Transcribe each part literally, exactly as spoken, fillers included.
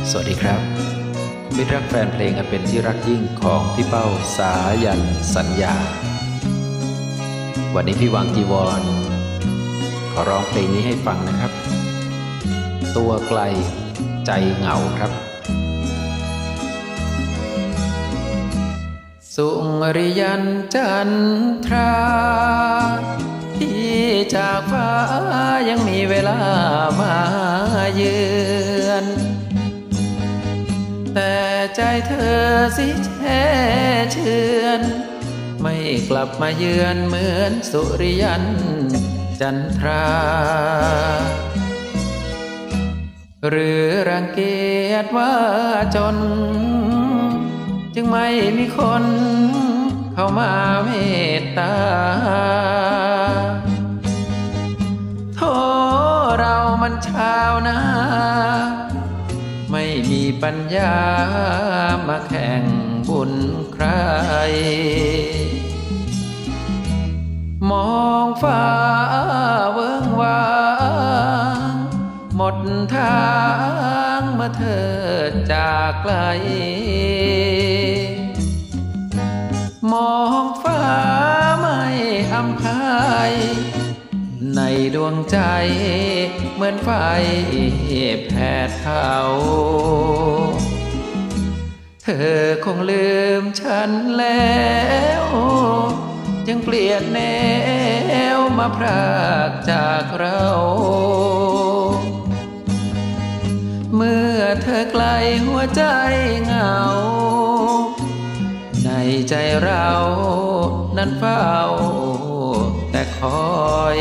สวัสดีครับมิตรรักแฟนเพลงอันเป็นที่รักยิ่งของพี่เป้าสายันสัญญาวันนี้พี่วางจีวรขอร้องเพลงนี้ให้ฟังนะครับตัวไกลใจเหงาครับสุริยันจันทราที่จากฟ้ายังมีเวลามาเยือนแต่ใจเธอสิแช่เชือนไม่กลับมาเยือนเหมือนสุริยันจันทราหรือรังเกียจว่าจนจึงไม่มีคนเข้ามาเมตตาโทเรามันชาวนาไม่มีปัญญามาแข่งบุญใครมองฟ้าเวิ้งว้างหมดทางเมื่อเธอจากไกลมองฟ้าไม่อำพายในดวงใจเหมือนไฟแผดเผาเธอคงลืมฉันแล้วจึงเปลี่ยนแนวมาพรากจากเราเมื่อเธอไกลหัวใจเหงาในใจเรานั้นเฝ้าแต่คอย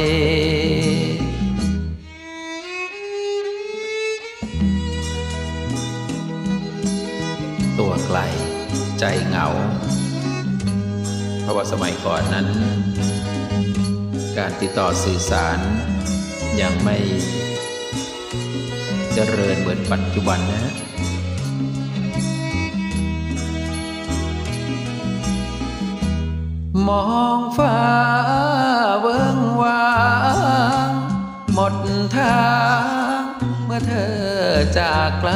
ตัวไกลใจเหงาเพราะว่าสมัยก่อนนั้นการติดต่อสื่อสารยังไม่เจริญเหมือนปัจจุบันนะมองฟ้าเวิ้งว้างหมดทางเมื่อเธอจากไกล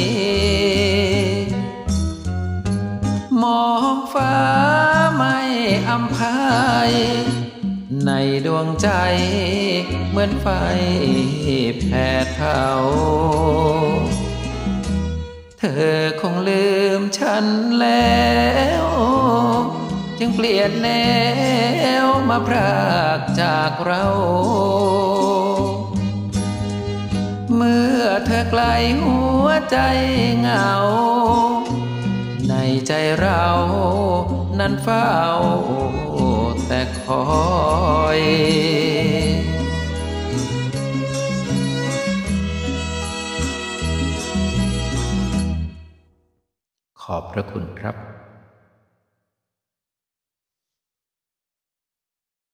มองฟ้าไม่อำพายในดวงใจเหมือนไฟแผดเผาเธอคงลืมฉันแล้วจึงเปลี่ยนแนวมาพรากจากเราเมื่อเธอไกลหัวใจเหงาในใจเรานั้นเฝ้าแต่คอยขอบพระคุณครับ